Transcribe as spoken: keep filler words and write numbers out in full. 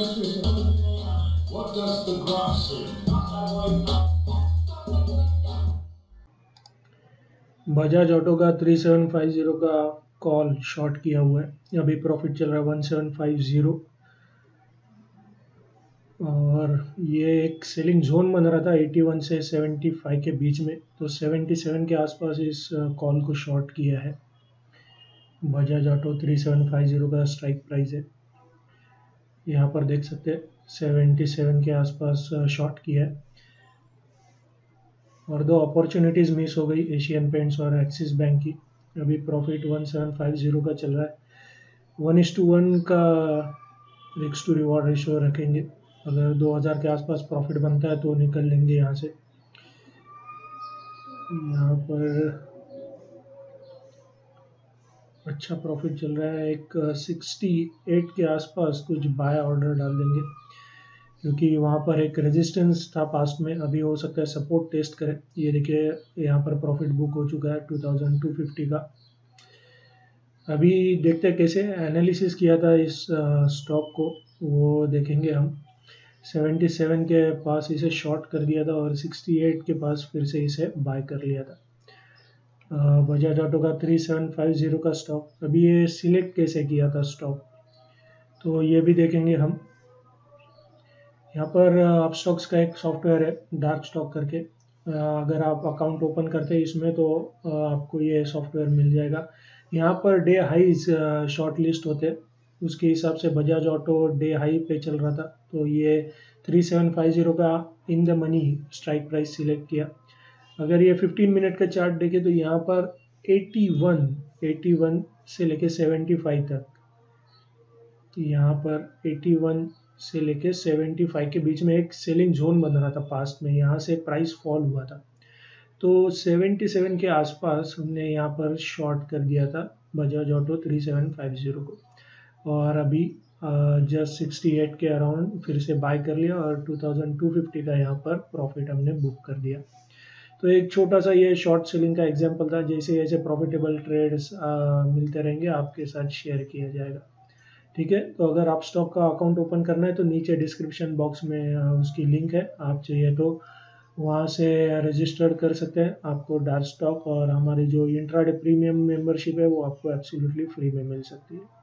What does the graph say? Bajaj Auto का three seven five zero का call short किया हुआ है। अभी प्रॉफिट चल रहा है वन सेवन फाइव ज़ीरो और ये एक सेलिंग जोन बन रहा था इक्यासी से पचहत्तर के बीच में, तो सतहत्तर के आसपास इस कॉल को शॉर्ट किया है। Bajaj Auto three seven five zero का स्ट्राइक प्राइस है, यहाँ पर देख सकते हैं सतहत्तर के आसपास शॉर्ट किया है और दो अपॉर्चुनिटीज़ मिस हो गई, एशियन पेंट्स और एक्सिस बैंक की। अभी profit one seven five zero का चल रहा है। वन इस टू वन का रिस्क टू रिवॉर्ड रेशियो रखेंगे, अगर दो हज़ार के आसपास प्रॉफिट बनता है तो निकल लेंगे यहाँ से। यहाँ पर अच्छा प्रॉफिट चल रहा है, एक सिक्सटी एट के आसपास कुछ बाय ऑर्डर डाल देंगे, क्योंकि वहाँ पर एक रेजिस्टेंस था पास्ट में, अभी हो सकता है सपोर्ट टेस्ट करें। ये देखिए यहाँ पर प्रॉफिट बुक हो चुका है टू थाउजेंड टू फिफ्टी का। अभी देखते हैं कैसे एनालिसिस किया था इस स्टॉक को, वो देखेंगे हम। सतहत्तर के पास इसे शॉर्ट कर दिया था और अड़सठ के पास फिर से इसे बाय कर लिया था। बजाज ऑटो का थ्री सेवन फाइव ज़ीरो का स्टॉक, अभी ये सिलेक्ट कैसे किया था स्टॉक, तो ये भी देखेंगे हम। यहाँ पर आप स्टॉक्स का एक सॉफ्टवेयर है डार्क स्टॉक करके, अगर आप अकाउंट ओपन करते हैं इसमें तो आपको ये सॉफ्टवेयर मिल जाएगा। यहाँ per day highs short list होते हैं, उसके हिसाब से बजाज ऑटो डे हाई पे चल रहा था, तो ये थ्री सेवन फाइव ज़ीरो का in the money strike price select किया। अगर ये फिफ्टीन मिनट का चार्ट देखें तो यहाँ पर इक्यासी इक्यासी से लेके पचहत्तर तक, यहाँ पर इक्यासी से लेके पचहत्तर के बीच में एक सेलिंग जोन बन रहा था पास्ट में, यहाँ से प्राइस फॉल हुआ था, तो सतहत्तर के आसपास हमने यहाँ पर शॉर्ट कर दिया था Bajaj Auto three seven five zero को, और अभी जस्ट अड़सठ के अराउंड फिर से बाय कर लिया और टू थाउजेंड टू फिफ्टी का यहाँ पर प्रॉफिट हमने बुक कर दिया। तो एक छोटा सा ये शॉर्ट सेलिंग का एग्जांपल था, जैसे जैसे प्रॉफिटेबल ट्रेड्स मिलते रहेंगे आपके साथ शेयर किया जाएगा। ठीक है, तो अगर आप स्टॉक का अकाउंट ओपन करना है तो नीचे डिस्क्रिप्शन बॉक्स में उसकी लिंक है, आप चाहिए तो वहाँ से रजिस्टर कर सकते हैं। आपको डार्क स्टॉक और हमारी जो इंट्राडे प्रीमियम मेंबरशिप है वो आपको एब्सोल्युटली फ्री में मिल सकती है।